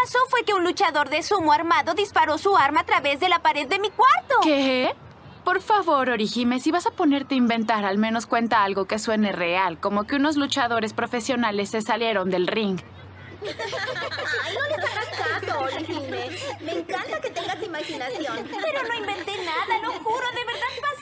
pasó fue que un luchador de sumo armado disparó su arma a través de la pared de mi cuarto. ¿Qué? Por favor, Orihime, si vas a ponerte a inventar, al menos cuenta algo que suene real, como que unos luchadores profesionales se salieron del ring. Ay, no les hagas caso, Orihime. Me encanta que tengas imaginación. Pero no inventé nada, lo juro, de verdad